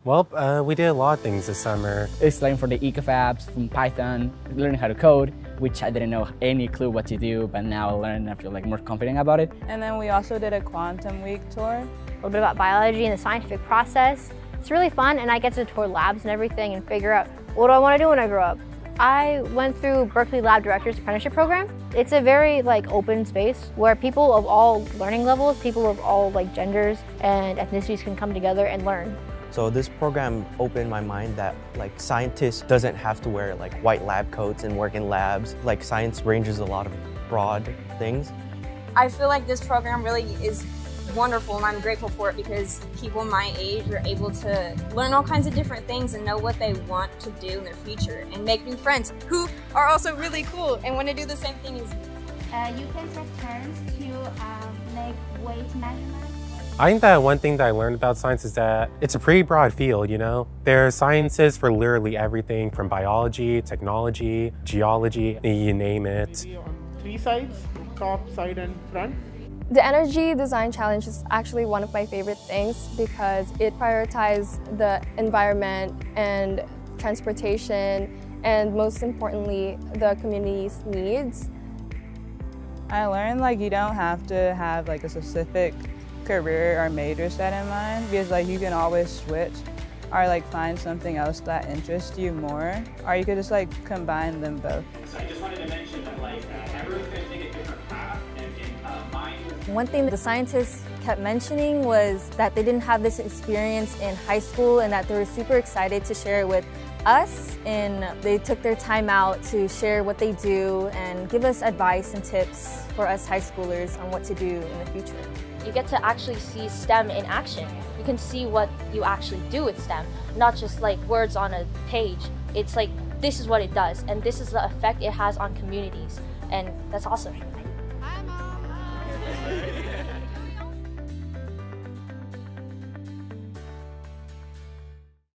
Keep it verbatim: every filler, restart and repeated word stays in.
Well, uh, we did a lot of things this summer. It's learning for the ecofabs from Python, learning how to code, which I didn't know any clue what to do, but now I learn and I feel like more confident about it. And then we also did a quantum week tour. A little bit about biology and the scientific process. It's really fun, and I get to tour labs and everything and figure out what do I want to do when I grow up. I went through Berkeley Lab Director's Apprenticeship program. It's a very like open space where people of all learning levels, people of all like genders and ethnicities can come together and learn. So this program opened my mind that like scientists doesn't have to wear like white lab coats and work in labs. Like science ranges a lot of broad things. I feel like this program really is wonderful, and I'm grateful for it because people my age are able to learn all kinds of different things and know what they want to do in their future and make new friends who are also really cool and want to do the same thing as you. Uh, you can take turns to um, make weight measurements. I think that one thing that I learned about science is that it's a pretty broad field, you know? There are sciences for literally everything from biology, technology, geology, you name it. Three sides, top, side, and front. The Energy Design Challenge is actually one of my favorite things because it prioritizes the environment and transportation and most importantly, the community's needs. I learned like you don't have to have like a specific career or major set in mind because like you can always switch or like find something else that interests you more, or you could just like combine them both. So I just wanted to mention that like uh, everyone's going to take a different path, and in uh, mine. One thing the scientists kept mentioning was that they didn't have this experience in high school and that they were super excited to share it with us, and they took their time out to share what they do and give us advice and tips for us high schoolers on what to do in the future. You get to actually see STEM in action. You can see what you actually do with STEM, not just like words on a page. It's like, this is what it does, and this is the effect it has on communities, and that's awesome.